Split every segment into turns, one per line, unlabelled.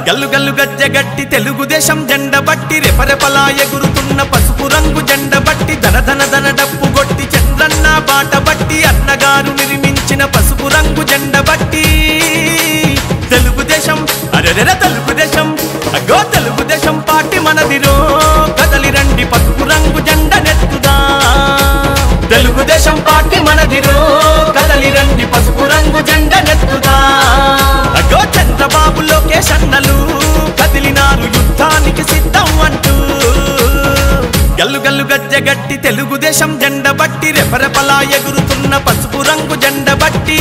గల్లు గల్లు గజ్జగట్టి తెలుగుదేశం జెండ బట్టి రెపరెపలా ఎగురుతున్న పసుపు రంగు జెండ బట్టి ధన ధన ధన డప్పు కొట్టి చంద్రన్న బాట బట్టి అన్నగారు నిర్మించిన పసుపు రంగు జెండ బట్టి తెలుగుదేశం అరెరెర తెలుగుదేశం అగో తెలుగుదేశం పార్టీ మనదిరో కదలి రండి పసుపు రంగు జెండ నెత్తుదా తెలుగుదేశం పార్టీ మనదిరో కదలి రండి పసుపు రంగు జెండ నెత్తుదా అగో చంద్రబాబు లోకేష్ అన్నలు కదిలినారు యుద్ధానికి సిద్ధం అంటూ గల్లు గల్లు గజ్జగట్టి తెలుగుదేశం జెండ బట్టి రెపరెపలా ఎగురుతున్న పసుపు రంగు జెండ బట్టి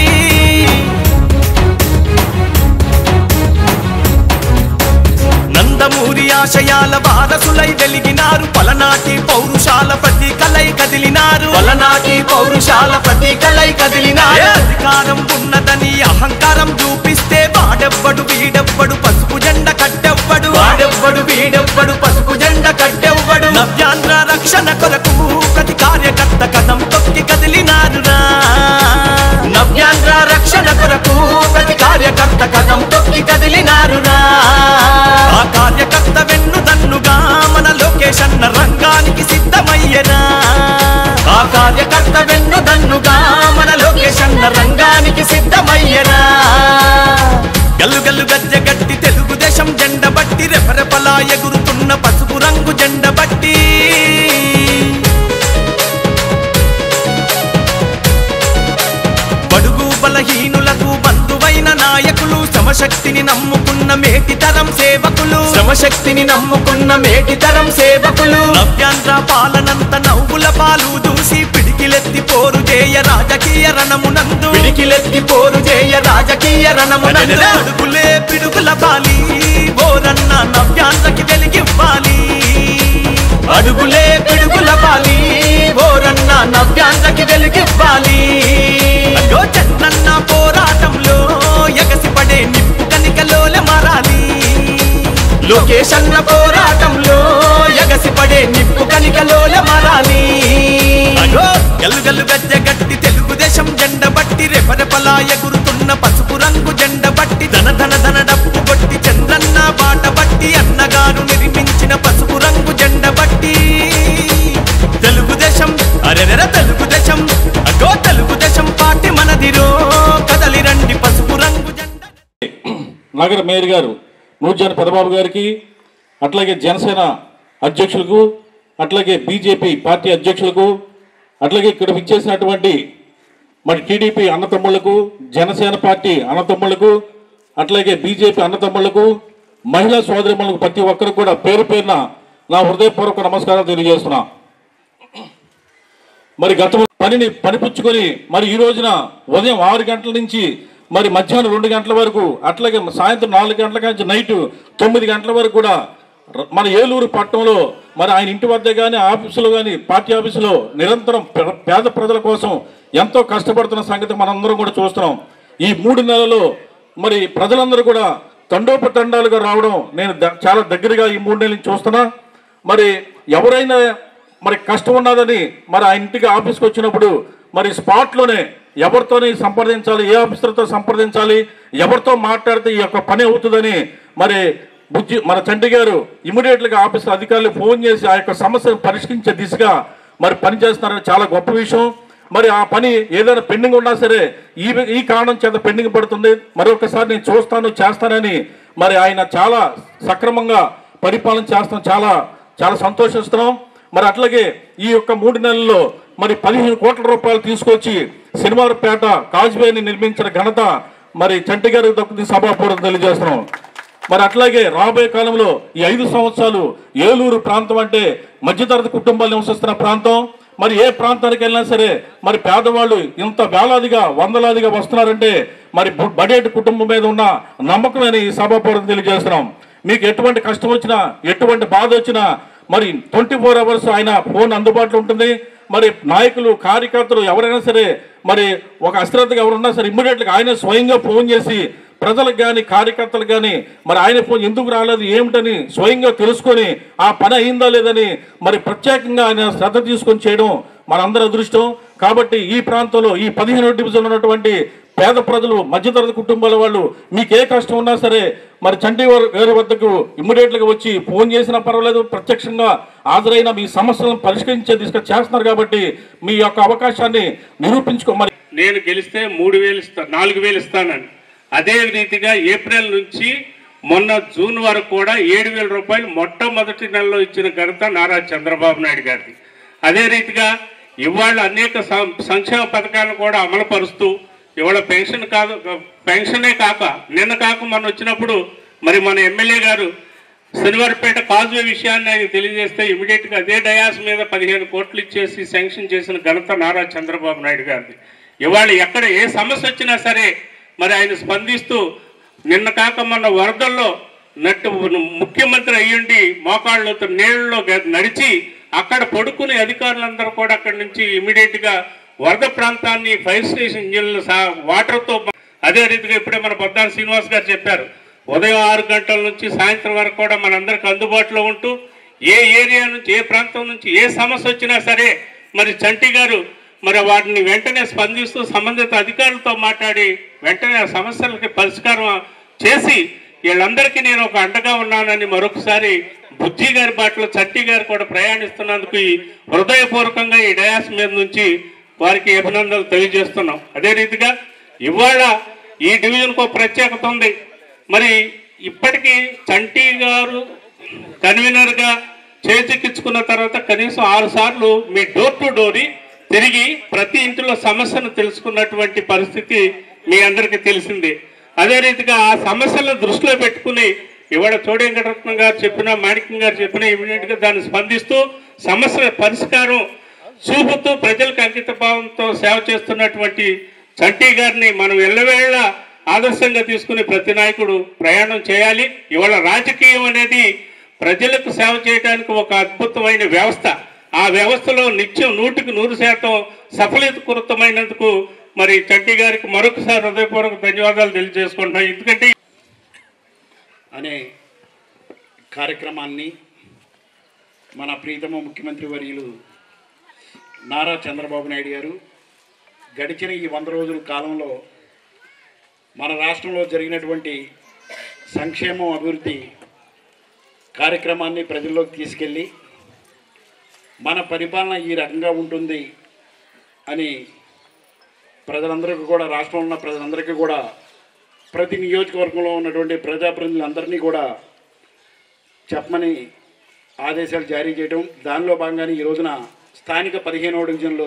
నందమూరి ఆశయాల వారసులై వెలిగినారు పలనాటి పౌరుషాల ప్రతీకలై కదిలినారు పలనాటి పౌరుషాల ప్రతీకలై కదిలినారు అధికారం ఉన్నదని అహంకారం చూపిస్తే వాడెవ్వడు వీడెవ్వడు పసుపు జెండ కట్టెవ్వడు వాడెవ్వడు వీడెవ్వడు పసుపు జెండ కట్టెవ్వడు నవ్యాంధ్ర రక్షణ కొరకు ప్రతి కార్యకర్త కథం తొక్కి కదిలినారురా నవ్యాంధ్ర రక్షణ కొరకు ప్రతి కార్యకర్త కథం తొక్కి కదిలినారురా ఆ కార్యకర్త వెన్నుదన్నుగా మన లోకేష్ అన్న రంగానికి సిద్ధమయ్యరా ఆ కార్యకర్త వెన్నుదన్నుగా మన లోకేష్ అన్న రంగానికి సిద్ధమయ్యరా గల్లు గల్లు గజ్జగట్టి తెలుగుదేశం జెండ బట్టి రెపరెపలా ఎగురుతున్న పసుపు రంగు జెండ బట్టి బడుగు బలహీనులకు బంధువైన నాయకులు శ్రమశక్తిని నమ్ముకున్న మేటితరం సేవకులు శ్రమశక్తిని నమ్ముకున్న మేటితరం సేవకులు నవ్యాంధ్ర పాలనంత నవ్వుల పాలు దూసి పిడికిలెత్తి పోరు చేయ రాజకీయ రణమునందు పిడికిలెత్తి పోరు చేయ రాజకీయ రణమునందు అడుగులే పిడుగుల పాలి ఓరన్న నవ్యాంధ్రకి వెలిగివ్వాలి అడుగులే పిడుగుల పాలి ఓరన్న నవ్యాంధ్రకి వెలిగివ్వాలి అగో చంద్రన్న పోరాటంలో ఎగసిపడే నిప్పు కనికలోల మారాలి లోకేష్ అన్న పోరాటంలో ఎగసిపడే నిప్పు కనికలోల మారాలి అగో గల్లు గల్లు గజ్జగట్టి తెలుగుదేశం జెండ బట్టి రెపరెపలా ఎగురుతున్న పసుపు రంగు జెండ బట్టి ధన ధన ధన డప్పు కొట్టి చంద్రన్న బాట బట్టి అన్నగారు నిర్మించిన పసుపు రంగు జెండ బట్టి తెలుగుదేశం అరెరెర తెలుగుదేశం అగో తెలుగుదేశం పార్టీ మనదిరో కదలి రండి పసుపు రంగు జెండ.
నగర మేయర్ గారు నూర్జాన్ పెదబాబు గారికి, అట్లాగే జనసేన అధ్యక్షులకు, అట్లాగే బీజేపీ పార్టీ అధ్యక్షులకు, అట్లాగే ఇక్కడ విచ్చేసినటువంటి మరి టీడీపీ అన్నతమ్ముళ్లకు, జనసేన పార్టీ అన్నతమ్ముళ్లకు, అట్లాగే బీజేపీ అన్నతమ్ముళ్లకు, మహిళా సోదరిమణులకు ప్రతి ఒక్కరికి కూడా పేరు పేరున నా హృదయపూర్వక నమస్కారాలు తెలియజేస్తున్నా. మరి గత పనిని పనిపుచ్చుకొని మరి ఈ రోజున ఉదయం 6 గంటల నుంచి మరి మధ్యాహ్నం 2 గంటల వరకు, అట్లాగే సాయంత్రం 4 గంటల నుంచి నైట్ 9 గంటల వరకు కూడా మన ఏలూరు పట్టణంలో మరి ఆయన ఇంటి వద్ద కానీ ఆఫీసులో కానీ పార్టీ ఆఫీసులో నిరంతరం పేద ప్రజల కోసం ఎంతో కష్టపడుతున్న సంగతి మనందరం కూడా చూస్తున్నాం. ఈ 3 నెలల్లో మరి ప్రజలందరూ కూడా తండోపతండాలుగా రావడం నేను చాలా దగ్గరగా ఈ 3 నెలల నుంచి చూస్తున్నా. మరి ఎవరైనా మరి కష్టం ఉన్నదని మరి ఆ ఇంటికి ఆఫీస్కి వచ్చినప్పుడు మరి స్పాట్లోనే ఎవరితోని సంప్రదించాలి, ఏ ఆఫీసర్తో సంప్రదించాలి, ఎవరితో మాట్లాడితే ఈ యొక్క పని అవుతుందని మరి మన చంటి గారు ఇమీడియట్గా ఆఫీసర్ అధికారులకు ఫోన్ చేసి ఆ యొక్క సమస్యను పరిష్కరించే దిశగా మరి పనిచేస్తున్నారని చాలా గొప్ప విషయం. మరి ఆ పని ఏదైనా పెండింగ్ ఉన్నా సరే ఈ కారణం చేత పెండింగ్ పడుతుంది, మరొకసారి నేను చేస్తానని మరి ఆయన చాలా సక్రమంగా పరిపాలన చేస్తాం, చాలా చాలా సంతోషిస్తున్నాం. మరి అట్లాగే ఈ యొక్క 3 నెలల్లో మరి 15 కోట్ల రూపాయలు తీసుకొచ్చి శనివారపేట కాజ్వేని నిర్మించిన ఘనత మరి చంటి గారికి దక్కుతుంది సభాపూర్వకం తెలియజేస్తున్నాం. మరి అట్లాగే రాబోయే కాలంలో ఈ 5 సంవత్సరాలు ఏలూరు ప్రాంతం అంటే మధ్యతరగతి కుటుంబాలు నివసిస్తున్న ప్రాంతం. మరి ఏ ప్రాంతానికి వెళ్ళినా సరే మరి పేదవాళ్ళు ఇంత వేలాదిగా వందలాదిగా వస్తున్నారంటే మరి బడేటి కుటుంబం మీద ఉన్న నమ్మకమని ఈ సభాపూర్వకం తెలియజేస్తున్నాం. మీకు ఎటువంటి కష్టం వచ్చినా, ఎటువంటి బాధ వచ్చినా మరి 24 అవర్స్ ఆయన ఫోన్ అందుబాటులో ఉంటుంది. మరి నాయకులు, కార్యకర్తలు ఎవరైనా సరే మరి ఒక అశ్రద్ధగా ఎవరున్నా సరే ఇమ్మీడియట్గా ఆయన స్వయంగా ఫోన్ చేసి ప్రజలకు కానీ కార్యకర్తలకు కానీ మరి ఆయన ఫోన్ ఎందుకు రాలేదు ఏమిటని స్వయంగా తెలుసుకొని ఆ పని అయిందా లేదని మరి ప్రత్యేకంగా ఆయన శ్రద్ధ తీసుకొని చేయడం మనందరి అదృష్టం. కాబట్టి ఈ ప్రాంతంలో ఈ 15వ డివిజన్ ఉన్నటువంటి పేద ప్రజలు మధ్యతరగతి కుటుంబాల వాళ్ళు మీకు ఏ కష్టం ఉన్నా సరే మరి చంటి గారి వద్దకు ఇమ్మీడియట్గా వచ్చి ఫోన్ చేసినా పర్వాలేదు, ప్రత్యక్షంగా హాజరైన మీ సమస్యలను పరిష్కరించే దిశగా చేస్తున్నారు. కాబట్టి మీ యొక్క అవకాశాన్ని నిరూపించుకో. మరి
నేను గెలిస్తే 4,000 ఇస్తానని, అదే రీతిగా ఏప్రిల్ నుంచి మొన్న జూన్ వరకు కూడా 7,000 రూపాయలు మొట్టమొదటి నెలలో ఇచ్చిన ఘనత నారా చంద్రబాబు నాయుడు గారిది. అదే రీతిగా ఇవాళ అనేక సంక్షేమ పథకాలను కూడా అమలు పరుస్తూ ఇవాళ పెన్షనే కాక నిన్న కాక మొన్న వచ్చినప్పుడు మరి మన ఎమ్మెల్యే గారు శనివారపేట కాజ్వే విషయాన్ని ఆయన తెలియజేస్తే ఇమీడియట్గా అదే డయాస్ మీద 15 కోట్లు ఇచ్చేసి శాంక్షన్ చేసిన ఘనత నారా చంద్రబాబు నాయుడు గారిది. ఇవాళ ఎక్కడ ఏ సమస్య వచ్చినా సరే మరి ఆయన స్పందిస్తూ నిన్న కాక మొన్న వరదల్లో ముఖ్యమంత్రి అయ్యుండి మోకాళ్ళతో నీళ్ళలో నడిచి అక్కడ పడుకునే అధికారులందరూ కూడా అక్కడి నుంచి ఇమీడియట్గా వరద ప్రాంతాన్ని ఫైర్ స్టేషన్ ఇంజిన్లు వాటర్తో, అదే రీతిగా ఇప్పుడే మన పొద్దాన శ్రీనివాస్ గారు చెప్పారు, ఉదయం 6 గంటల నుంచి సాయంత్రం వరకు కూడా మనందరికి అందుబాటులో ఉంటూ ఏ ఏరియా నుంచి ఏ ప్రాంతం నుంచి ఏ సమస్య వచ్చినా సరే మరి చంటి గారు మరి వాటిని వెంటనే స్పందిస్తూ సంబంధిత అధికారులతో మాట్లాడి వెంటనే ఆ సమస్యలకి పరిష్కారం చేసి వీళ్ళందరికీ నేను ఒక అండగా ఉన్నానని మరొకసారి బుజ్జి గారి బాటలో చంటి గారు కూడా ప్రయాణిస్తున్నందుకు ఈ హృదయపూర్వకంగా ఈ డయాస్ మీద నుంచి వారికి అభినందనలు తెలియజేస్తున్నాం. అదే రీతిగా ఇవాళ ఈ డివిజన్కు ప్రత్యేకత ఉంది. మరి ఇప్పటికీ చంటి గారు కన్వీనర్గా చేజిక్కించుకున్న తర్వాత కనీసం 6 సార్లు మీ డోర్ టు డోర్ తిరిగి ప్రతి ఇంటిలో సమస్యను తెలుసుకున్నటువంటి పరిస్థితి మీ అందరికీ తెలిసిందే. అదే రీతిగా ఆ సమస్యలను దృష్టిలో పెట్టుకుని ఇవాళ చోడే వెంకటరత్నం గారు చెప్పినా మాణిక్యం గారు చెప్పినా ఇమీడియట్గా దాన్ని స్పందిస్తూ సమస్యల పరిష్కారం చూపుతూ ప్రజలకు అంకిత భావంతో సేవ చేస్తున్నటువంటి చంటి గారిని మనం ఎల్లవేళ ఆదర్శంగా తీసుకుని ప్రతి నాయకుడు ప్రయాణం చేయాలి. ఇవాళ రాజకీయం అనేది ప్రజలకు సేవ చేయడానికి ఒక అద్భుతమైన వ్యవస్థ. ఆ వ్యవస్థలో నిత్యం 100% సఫలీకృతమైనందుకు మరి చంటి గారికి మరొకసారి హృదయపూర్వక ధన్యవాదాలు తెలియజేసుకుంటున్నాం. ఎందుకంటే
అనే కార్యక్రమాన్ని మన ప్రీతమ ముఖ్యమంత్రి వర్యులు నారా చంద్రబాబు నాయుడు గారు గడిచిన ఈ 100 రోజుల కాలంలో మన రాష్ట్రంలో జరిగినటువంటి సంక్షేమం అభివృద్ధి కార్యక్రమాన్ని ప్రజల్లోకి తీసుకెళ్ళి మన పరిపాలన ఈ రకంగా ఉంటుంది అని ప్రజలందరికీ కూడా, రాష్ట్రంలో ఉన్న ప్రజలందరికీ కూడా, ప్రతి నియోజకవర్గంలో ఉన్నటువంటి ప్రజాప్రతినిధులందరినీ కూడా చెప్పమని ఆదేశాలు జారీ చేయడం. దానిలో భాగంగానే ఈ రోజున స్థానిక 15వ డివిజన్లో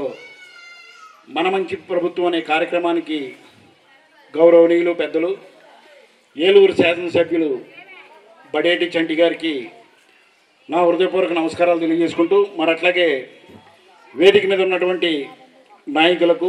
మన మంచి ప్రభుత్వం అనే కార్యక్రమానికి గౌరవనీయులు పెద్దలు ఏలూరు శాసనసభ్యులు బడేటి చంటి గారికి నా హృదయపూర్వక నమస్కారాలు తెలియజేసుకుంటూ, మరి అట్లాగే వేదిక మీద ఉన్నటువంటి నాయకులకు,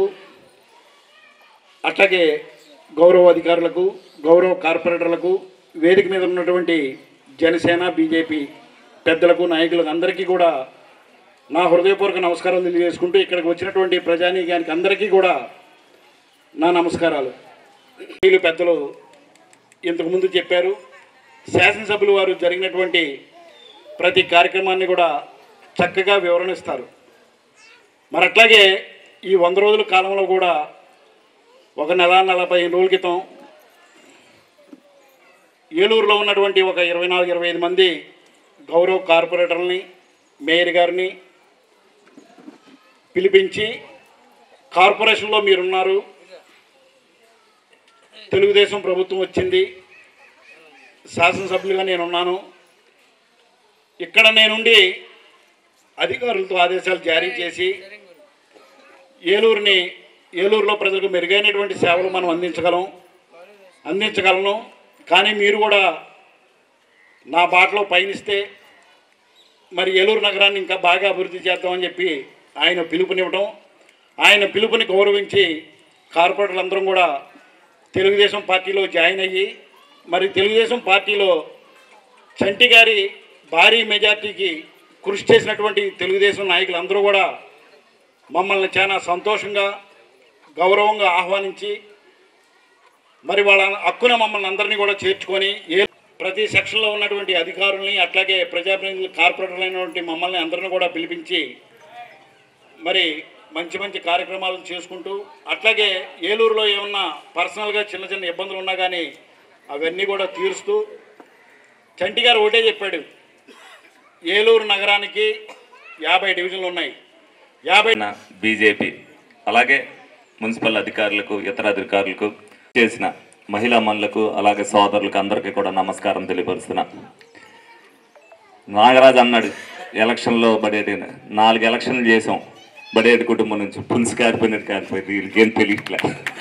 అట్లాగే గౌరవ అధికారులకు, గౌరవ కార్పొరేటర్లకు, వేదిక మీద ఉన్నటువంటి జనసేన బీజేపీ పెద్దలకు, నాయకులకు అందరికీ కూడా నా హృదయపూర్వక నమస్కారాలు తెలియజేసుకుంటూ, ఇక్కడికి వచ్చినటువంటి ప్రజానీకానికి అందరికీ కూడా నా నమస్కారాలు. వీళ్ళు పెద్దలు ఇంతకుముందు చెప్పారు, శాసనసభ్యులు వారు జరిగినటువంటి ప్రతి కార్యక్రమాన్ని కూడా చక్కగా వివరణిస్తారు. మరి అట్లాగే ఈ 100 రోజుల కాలంలో కూడా ఒక నెల 45 రోజుల క్రితం ఏలూరులో ఉన్నటువంటి ఒక 24-25 మంది గౌరవ కార్పొరేటర్లని, మేయర్ గారిని పిలిపించి, కార్పొరేషన్లో మీరున్నారు, తెలుగుదేశం ప్రభుత్వం వచ్చింది, శాసనసభ్యులుగా నేనున్నాను, ఇక్కడ నేనుండి అధికారులతో ఆదేశాలు జారీ చేసి ఏలూరులో ప్రజలకు మెరుగైనటువంటి సేవలు మనం అందించగలను. కానీ మీరు కూడా నా బాటలో పయనిస్తే మరి ఏలూరు నగరాన్ని ఇంకా బాగా అభివృద్ధి చేద్దామని చెప్పి ఆయన పిలుపునివ్వడం, ఆయన పిలుపుని గౌరవించి కార్పొరేటర్లందరం కూడా తెలుగుదేశం పార్టీలో జాయిన్ అయ్యి, మరి తెలుగుదేశం పార్టీలో చంటి గారి భారీ మెజార్టీకి కృషి చేసినటువంటి తెలుగుదేశం నాయకులందరూ కూడా మమ్మల్ని చాలా సంతోషంగా, గౌరవంగా ఆహ్వానించి మరి వాళ్ళ హక్కున మమ్మల్ని అందరినీ కూడా చేర్చుకొని ప్రతి సెక్షన్లో ఉన్నటువంటి అధికారుల్ని, అట్లాగే ప్రజాప్రతినిధులు, కార్పొరేటర్లైనటువంటి మమ్మల్ని అందరినీ కూడా పిలిపించి మరి మంచి మంచి కార్యక్రమాలు చేసుకుంటూ అట్లాగే ఏలూరులో ఏమన్నా పర్సనల్గా చిన్న చిన్న ఇబ్బందులు ఉన్నా కానీ అవన్నీ కూడా తీరుస్తూ చంటి గారు ఒకటే చెప్పాడు, ఏలూరు నగరానికి 50 డివిజన్లు ఉన్నాయి. 50
బీజేపీ అలాగే మున్సిపల్ అధికారులకు ఇతర అధికారులకు చేసిన మహిళా మనులకు అలాగే సోదరులకు అందరికీ కూడా నమస్కారం తెలియపరుస్తున్నా. నాగరాజు అన్నాడు ఎలక్షన్లో బడేటి 4 ఎలక్షన్లు చేసాం, బడేటి కుటుంబం నుంచి పులుసు కారిపోయినట్టు వీళ్ళకేం తెలియట్లే.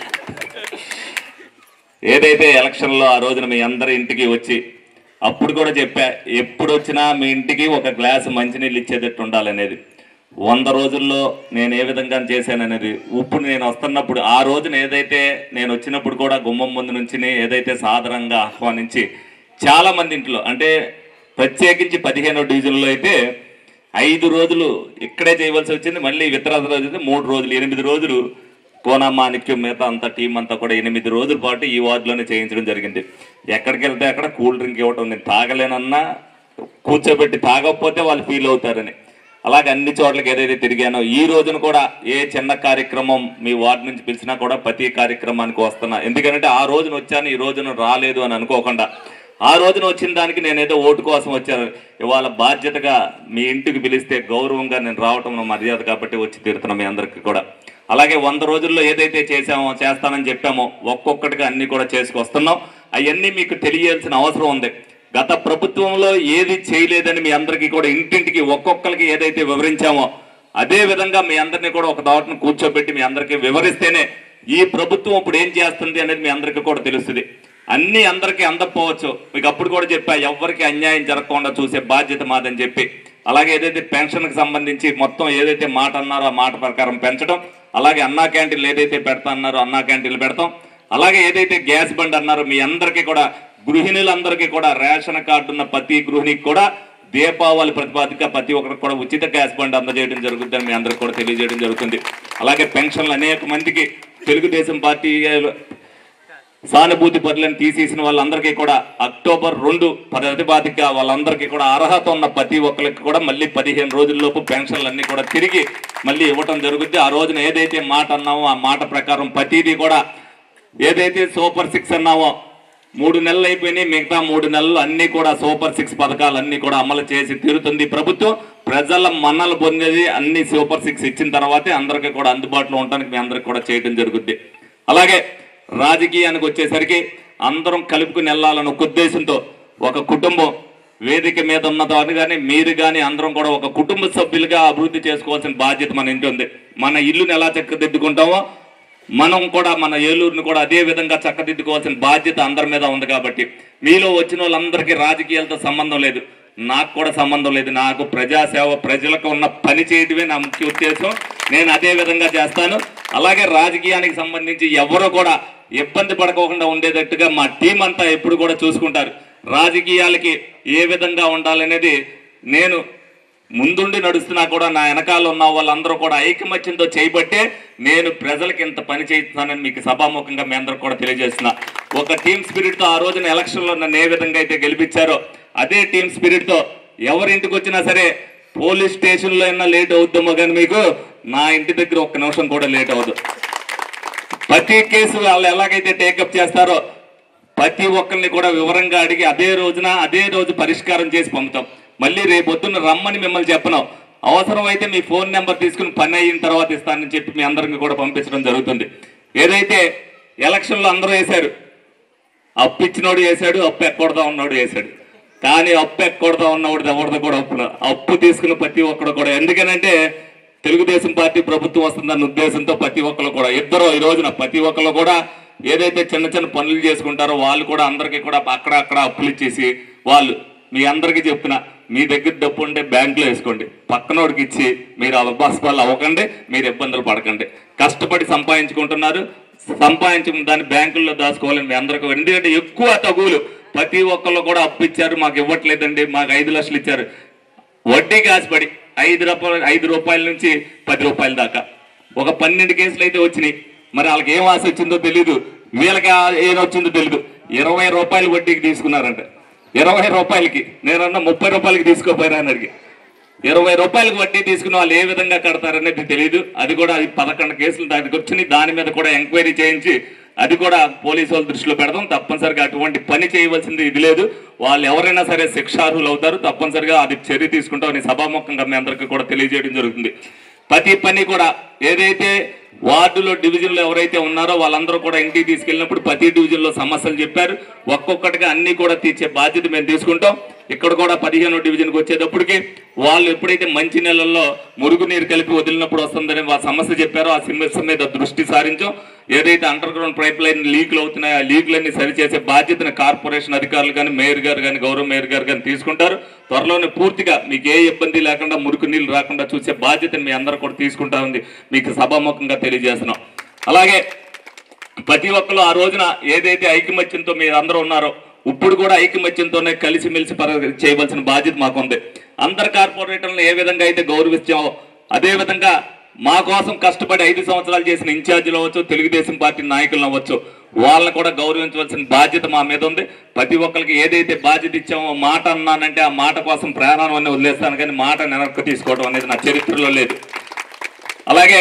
ఏదైతే ఎలక్షన్లో ఆ రోజున మీ అందరి ఇంటికి వచ్చి అప్పుడు కూడా చెప్పా, ఎప్పుడు వచ్చినా మీ ఇంటికి ఒక గ్లాసు మంచినీళ్ళు ఇచ్చేటట్టు ఉండాలనేది. 100 రోజుల్లో నేను ఏ విధంగా చేశాననేది ఇప్పుడు నేను వస్తున్నప్పుడు ఆ రోజున ఏదైతే నేను వచ్చినప్పుడు కూడా గుమ్మం ముందు నుంచి ఏదైతే సాధారణంగా ఆహ్వానించి చాలామంది ఇంట్లో అంటే ప్రత్యేకించి 15వ డివిజన్లో అయితే 5 రోజులు ఇక్కడే చేయవలసి వచ్చింది. మళ్ళీ ఇతర రోజులు 3 రోజులు 8 రోజులు కోనమాణిక్యం మిగతా అంతా టీం అంతా కూడా 8 రోజుల పాటు ఈ వార్డులోనే చేయించడం జరిగింది. ఎక్కడికి వెళ్తే అక్కడ కూల్ డ్రింక్ ఇవ్వటం, నేను తాగలేనన్నా కూర్చోబెట్టి తాగకపోతే వాళ్ళు ఫీల్ అవుతారని. అలాగే అన్ని చోట్లకి ఏదైతే తిరిగానో ఈ రోజున కూడా ఏ చిన్న కార్యక్రమం మీ వార్డు నుంచి పిలిచినా కూడా ప్రతి కార్యక్రమానికి వస్తున్నా. ఎందుకంటే ఆ రోజున వచ్చాను ఈ రోజున రాలేదు అని అనుకోకుండా ఆ రోజున వచ్చిన దానికి నేనేదో ఓటు కోసం వచ్చాను. ఇవాళ బాధ్యతగా మీ ఇంటికి పిలిస్తే గౌరవంగా నేను రావటం మర్యాద కాబట్టి వచ్చి తీరుతున్నాం మీ అందరికీ కూడా. అలాగే 100 రోజుల్లో ఏదైతే చేస్తానని చెప్పామో ఒక్కొక్కటిగా అన్ని కూడా చేసుకొస్తున్నాం. అవన్నీ మీకు తెలియాల్సిన అవసరం ఉంది. గత ప్రభుత్వంలో ఏది చేయలేదని మీ అందరికీ కూడా ఇంటింటికి ఒక్కొక్కరికి ఏదైతే వివరించామో అదే విధంగా మీ అందరినీ కూడా ఒక దాటను కూర్చోబెట్టి మీ అందరికీ వివరిస్తేనే ఈ ప్రభుత్వం ఇప్పుడు ఏం చేస్తుంది అనేది మీ అందరికీ కూడా తెలుస్తుంది. అన్నీ అందరికీ అందకపోవచ్చు, మీకు అప్పుడు కూడా చెప్పా ఎవరికి అన్యాయం జరగకుండా చూసే బాధ్యత మాదని చెప్పి. అలాగే ఏదైతే పెన్షన్కి సంబంధించి మొత్తం ఏదైతే మాట అన్నారో ఆ మాట ప్రకారం పెంచడం, అలాగే అన్నా క్యాంటీన్లు ఏదైతే పెడతా అన్నారో అన్నా క్యాంటీన్లు పెడతాం, అలాగే ఏదైతే గ్యాస్ బండ్ అన్నారో మీ అందరికీ కూడా గృహిణులందరికీ కూడా రేషన్ కార్డు ఉన్న ప్రతి గృహిణికి కూడా దీపావళి ప్రతిపాదిక ప్రతి ఒక్కరికి కూడా ఉచిత గ్యాస్ బండ్ అందజేయడం జరుగుతుందని మీ అందరికి కూడా తెలియజేయడం జరుగుతుంది. అలాగే పెన్షన్లు అనేక మందికి తెలుగుదేశం పార్టీ సానుభూతి పరులను తీసేసిన వాళ్ళందరికీ కూడా అక్టోబర్ 2 ప్రతిపాదిక వాళ్ళందరికీ కూడా అర్హత ఉన్న ప్రతి ఒక్కరికి కూడా మళ్ళీ 15 రోజుల్లోపు పెన్షన్లు అన్ని కూడా తిరిగి మళ్ళీ ఇవ్వటం జరుగుద్ది. ఆ రోజున ఏదైతే మాట అన్నామో ఆ మాట ప్రకారం ప్రతిదీ కూడా ఏదైతే సూపర్ 6 అన్నామో 3 నెలలు అయిపోయినాయి, మిగతా 3 నెలలు అన్ని కూడా సూపర్ 6 పథకాలు అన్ని కూడా అమలు చేసి తీరుతుంది ప్రభుత్వం. ప్రజల మన్నలు పొందేది అన్ని సూపర్ 6 ఇచ్చిన తర్వాతే అందరికీ కూడా అందుబాటులో ఉండడానికి మీ అందరికి కూడా చేయడం జరుగుద్ది. అలాగే రాజకీయానికి వచ్చేసరికి అందరం కలుపుకుని వెళ్ళాలని ఒక ఉద్దేశంతో ఒక కుటుంబం వేదిక మీద ఉన్నదాన్ని కానీ మీరు కానీ అందరం కూడా ఒక కుటుంబ సభ్యులుగా అభివృద్ధి చేసుకోవాల్సిన బాధ్యత మన ఇంటి ఉంది. మన ఇల్లుని ఎలా చక్కదిద్దుకుంటామో మనం కూడా మన ఏలూరుని కూడా అదే విధంగా చక్కదిద్దుకోవాల్సిన బాధ్యత అందరి మీద ఉంది. కాబట్టి మీలో వచ్చిన వాళ్ళందరికీ రాజకీయాలతో సంబంధం లేదు, నాకు కూడా సంబంధం లేదు. నాకు ప్రజాసేవ ప్రజలకు ఉన్న పని చేయడమే నా ముఖ్య ఉద్దేశం. నేను అదే విధంగా చేస్తాను. అలాగే రాజకీయానికి సంబంధించి ఎవరు కూడా ఇబ్బంది పడకోకుండా ఉండేటట్టుగా మా టీం అంతా ఎప్పుడు కూడా చూసుకుంటారు. రాజకీయాలకి ఏ విధంగా ఉండాలనేది నేను ముందుండి నడుస్తున్నా కూడా నా వెనకాల ఉన్న వాళ్ళందరూ కూడా ఐకమత్యంతో చేయబట్టే నేను ప్రజలకు ఇంత పని చేస్తున్నానని మీకు సభాముఖంగా మీ అందరూ కూడా తెలియజేస్తున్నా. ఒక టీం స్పిరిట్తో ఆ రోజున ఎలక్షన్లో నన్ను ఏ విధంగా అయితే గెలిపించారో అదే టీం స్పిరిట్తో ఎవరింటికి వచ్చినా సరే పోలీస్ స్టేషన్లో అయినా లేట్ అవుద్దామో కానీ మీకు నా ఇంటి దగ్గర 1 నిమిషం కూడా లేట్ అవ్వదు. ప్రతి కేసు వాళ్ళు ఎలాగైతే టేకప్ చేస్తారో ప్రతి ఒక్కరిని కూడా వివరంగా అడిగి అదే రోజు పరిష్కారం చేసి పంపుతాం. మళ్ళీ రేపొద్దున్న రమ్మని మిమ్మల్ని చెప్పను, అవసరమైతే మీ ఫోన్ నెంబర్ తీసుకుని పని అయిన తర్వాత ఇస్తానని చెప్పి మీ అందరికీ కూడా పంపించడం జరుగుతుంది. ఏదైతే ఎలక్షన్లో అందరూ వేశారు, అప్పు ఇచ్చినోడు వేశాడు, అప్పు ఎక్కడదా ఉన్నాడు వేశాడు. కానీ అప్పు ఎక్కడదా ఉన్నవాడు ఎవరిదో కూడా అప్పు తీసుకున్న ప్రతి ఒక్కడు కూడా, ఎందుకనంటే తెలుగుదేశం పార్టీ ప్రభుత్వం వస్తుందన్న ఉద్దేశంతో ప్రతి ఒక్కరు కూడా ఇద్దరు ఈ రోజున ప్రతి ఒక్కరు కూడా ఏదైతే చిన్న చిన్న పనులు చేసుకుంటారో వాళ్ళు కూడా అందరికీ కూడా అక్కడ అప్పులు ఇచ్చేసి వాళ్ళు మీ అందరికీ చెప్తున్నా, మీ దగ్గర డబ్బు ఉంటే బ్యాంకులో వేసుకోండి, పక్కనోడికి ఇచ్చి మీరు అబ్బాస్పాలు అవ్వకండి, మీరు ఇబ్బందులు పడకండి. కష్టపడి సంపాదించుకుంటున్నారు, సంపాదించిన దాన్ని బ్యాంకుల్లో దాచుకోవాలని మీ అందరికీ. ఎందుకంటే ఎక్కువ తగులు ప్రతి ఒక్కళ్ళు కూడా అప్పు ఇచ్చారు, మాకు ఇవ్వట్లేదండి, మాకు 5 లక్షలు ఇచ్చారు, వడ్డీ కాసిపడి 5 రూపాయల నుంచి 10 రూపాయల దాకా ఒక 12 కేసులు అయితే వచ్చినాయి. మరి వాళ్ళకి ఏం ఆశ వచ్చిందో తెలీదు, వీళ్ళకి ఏం వచ్చిందో తెలీదు. 20 రూపాయలు వడ్డీకి తీసుకున్నారంట. 20 రూపాయలకి నేనన్నా 30 రూపాయలకి తీసుకోపోయినా అని అడిగి 20 రూపాయలకు వడ్డీ తీసుకుని వాళ్ళు ఏ విధంగా కడతారనేది తెలియదు. అది కూడా 11 కేసులు దానికి వచ్చినాయి. దాని మీద కూడా ఎంక్వైరీ చేయించి అది కూడా పోలీసు వాళ్ళ దృష్టిలో పెడతాం. తప్పనిసరిగా అటువంటి పని చేయవలసింది ఇది లేదు. వాళ్ళు ఎవరైనా సరే శిక్షార్హులు అవుతారు. తప్పనిసరిగా అది చర్య తీసుకుంటామని సభాముఖంగా మీ అందరికీ కూడా తెలియజేయడం జరుగుతుంది. ప్రతి పని కూడా ఏదైతే వార్డులో డివిజన్లో ఎవరైతే ఉన్నారో వాళ్ళందరూ కూడా ఇంటికి తీసుకెళ్ళినప్పుడు ప్రతి డివిజన్లో సమస్యలు చెప్పారు. ఒక్కొక్కటిగా అన్ని కూడా తీర్చే బాధ్యత మేము తీసుకుంటాం. ఇక్కడ కూడా 15వ డివిజన్కి వచ్చేటప్పటికి వాళ్ళు ఎప్పుడైతే మంచి నెలల్లో మురుగునీరు కలిపి వదిలినప్పుడు వస్తుందని ఆ సమస్య చెప్పారో ఆ సమస్య మీద దృష్టి సారించాం. ఏదైతే అండర్ గ్రౌండ్ పైప్ లైన్ లీకులు అవుతున్నాయో ఆ లీకులన్నీ సరిచేసే బాధ్యతను కార్పొరేషన్ అధికారులు కానీ మేయర్ గారు కానీ గౌరవ మేయర్ గారు కానీ తీసుకుంటారు. త్వరలోనే పూర్తిగా మీకు ఏ ఇబ్బంది లేకుండా మురికి నీళ్ళు రాకుండా చూసే బాధ్యతను మీ అందరూ కూడా తీసుకుంటా ఉంది మీకు సభాముఖంగా తెలియజేస్తున్నాం. అలాగే ప్రతి ఒక్కరు ఆ రోజున ఏదైతే ఐకమత్యంతో మీరు అందరూ ఉన్నారో ఇప్పుడు కూడా ఐకమత్యంతోనే కలిసిమెలిసి చేయవలసిన బాధ్యత మాకుంది. అందరు కార్పొరేటర్లను ఏ విధంగా అయితే గౌరవించామో అదే విధంగా మా కోసం కష్టపడి 5 సంవత్సరాలు చేసిన ఇన్ఛార్జీలు అవ్వచ్చు, తెలుగుదేశం పార్టీ నాయకులు అవ్వచ్చు, వాళ్ళని కూడా గౌరవించవలసిన బాధ్యత మా మీద ఉంది. ప్రతి ఒక్కరికి ఏదైతే బాధ్యత ఇచ్చామో మాట అన్నానంటే ఆ మాట కోసం ప్రాణాన్ని వదిలేస్తాను, కానీ మాట వెనక్కి తీసుకోవడం అనేది నా చరిత్రలో లేదు. అలాగే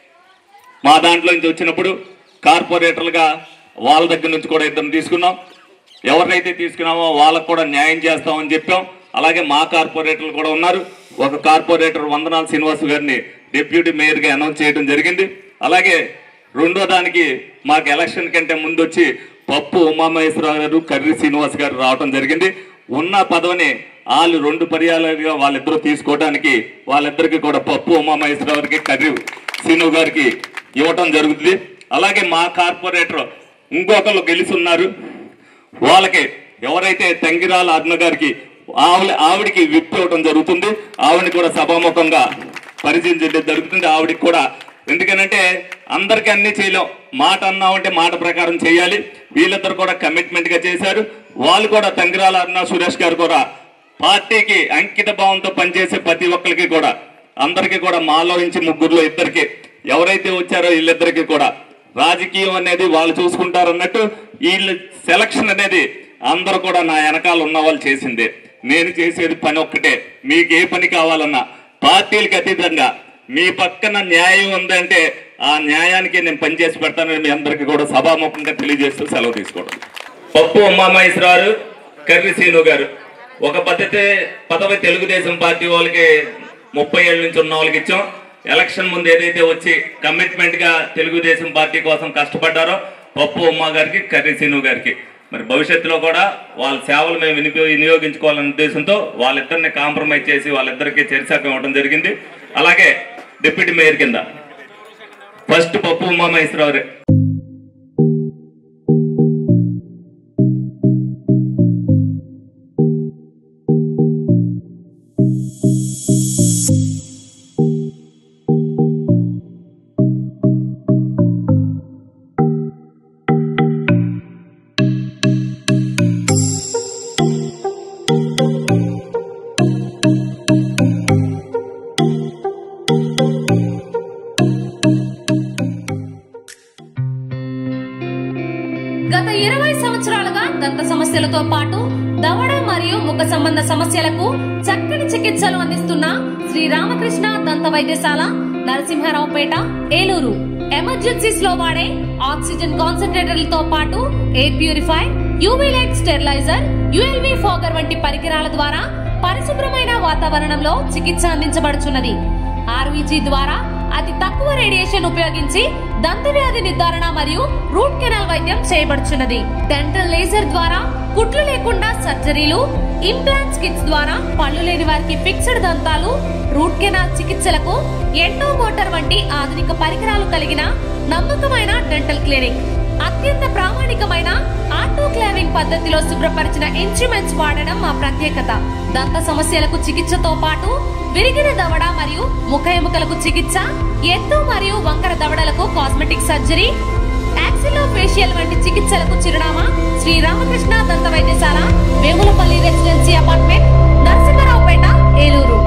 మా దాంట్లో నుంచి వచ్చినప్పుడు కార్పొరేటర్లుగా వాళ్ళ దగ్గర నుంచి కూడా ఇద్దరు తీసుకున్నాం. ఎవరినైతే తీసుకున్నామో వాళ్ళకు కూడా న్యాయం చేస్తామని చెప్పాం. అలాగే మా కార్పొరేటర్లు కూడా ఉన్నారు. ఒక కార్పొరేటర్ వందనాల శ్రీనివాస్ గారిని డిప్యూటీ మేయర్గా అనౌన్స్ చేయడం జరిగింది. అలాగే రెండో దానికి మాకు ఎలక్షన్ కంటే ముందు వచ్చి పప్పు ఉమామహేశ్వరరావు గారు, కర్రి శ్రీనివాస్ గారు రావడం జరిగింది. ఉన్న పదవిని వాళ్ళు 2 పర్యాలుగా వాళ్ళిద్దరూ తీసుకోవడానికి వాళ్ళిద్దరికి కూడా పప్పు ఉమామహేశ్వరరావు గారికి, కర్రి శ్రీను గారికి ఇవ్వటం జరుగుతుంది. అలాగే మా కార్పొరేటర్ ఇంకొకరు గెలిచి ఉన్నారు. వాళ్ళకి ఎవరైతే తంగిరాల అరుణ గారికి ఆవిడికి విప్ ఇవ్వటం జరుగుతుంది. ఆవిడని కూడా సభాముఖంగా పరిచయం చేయడం జరుగుతుంది. ఆవిడికి కూడా ఎందుకనంటే అందరికీ అన్ని చేయలేం, మాట అన్నామంటే మాట ప్రకారం చేయాలి. వీళ్ళిద్దరు కూడా కమిట్మెంట్గా చేశారు. వాళ్ళు కూడా తంగిరాల అరుణ సురేష్ గారు కూడా పార్టీకి అంకిత భావంతో పనిచేసే ప్రతి ఒక్కరికి కూడా అందరికీ కూడా మాలో నుంచి ముగ్గురులో ఇద్దరికి ఎవరైతే వచ్చారో వీళ్ళిద్దరికి కూడా రాజకీయం అనేది వాళ్ళు చూసుకుంటారన్నట్టు వీళ్ళ సెలక్షన్ అనేది అందరూ కూడా నా వెనకాల ఉన్న వాళ్ళు చేసిందే. నేను చేసేది పని ఒక్కటే, మీకు ఏ పని కావాలన్నా పార్టీలకు అతీతంగా మీ పక్కన న్యాయం ఉందంటే ఆ న్యాయానికి నేను పనిచేసి పెడతానని మీ అందరికీ కూడా సభాముఖంగా తెలియజేస్తూ సెలవు తీసుకోవడం. పప్పు ఉమామహేశ్వరరావు, కర్రి శ్రీను గారు ఒక పదవి తెలుగుదేశం పార్టీ వాళ్ళకి 30 ఏళ్ళ నుంచి ఉన్న వాళ్ళకి ఇచ్చాం. ఎలక్షన్ ముందు ఏదైతే వచ్చి కమిట్మెంట్గా తెలుగుదేశం పార్టీ కోసం కష్టపడ్డారో పప్పు ఉమ్మా గారికి, కర్రి శ్రీను గారికి మరి భవిష్యత్తులో కూడా వాళ్ళ సేవలు మేము వినియోగించుకోవాలనే ఉద్దేశంతో వాళ్ళిద్దరిని కాంప్రమైజ్ చేసి వాళ్ళిద్దరికి చర్చకు ఇవ్వడం జరిగింది. అలాగే డిప్యూటీ మేయర్ కింద ఫస్ట్ పప్పు ఉమామహేశ్వరరావు.
గత 20 సంవత్సరాలుగా దంత సమస్యలతో పాటు దవడ మరియు ముఖ సంబంధ సమస్యలకు చక్కని చికిత్సలు అందిస్తున్న శ్రీ రామకృష్ణ దంత వైద్యశాల, నరసింహారావుపేట, ఏలూరు. ఎమర్జెన్సీస్ లో వాడే ఆక్సిజన్ కాన్సంట్రేటర్లతో పాటు air purify, UV light sterilizer, ULV fogger వంటి పరికరాల ద్వారా పరిశుభ్రమైన వాతావరణంలో చికిత్స అందించబడుచున్నది. ఆర్వీజీ ద్వారా అతి తక్కువ రేడియేషన్ ఉపయోగించి దంత వ్యాధి నిర్ధారణ మరియు రూట్ కెనాల్ వైద్యం చేయబడుచున్నది. డెంటల్ లేజర్ ద్వారా కుట్లు లేకుండా సర్జరీలు, ఇంప్లాంట్స్ కిట్స్ ద్వారా పళ్ళు లేని వారికి ఫిక్స్డ్ దంతాలు, రూట్ కెనాల్ చికిత్సలకు ఎంటో మోటార్ వంటి ఆధునిక పరికరాలు కలిగిన నమ్మకమైన డెంటల్ క్లినిక్. అత్యంత ప్రామాణికమైన ఆటోక్లావింగ్ పద్ధతిలో శుభ్రపరిచిన ఇన్స్ట్రుమెంట్స్ వాడడం మా ప్రత్యేకత. దంత సమస్యలకు చికిత్సతో పాటు విరిగిన దవడ మరియు ముఖ ఎముకలకు చికిత్స, ఎత్తు మరియు వంకర దవడలకు కాస్మెటిక్ సర్జరీ, యాక్సిలోఫేషియల్ వంటి చికిత్సలకు చిరునామా శ్రీ రామకృష్ణ దంత వైద్యశాల, వేములపల్లి రెసిడెన్సీ అపార్ట్మెంట్, నరసింహారావుపేట, ఏలూరు.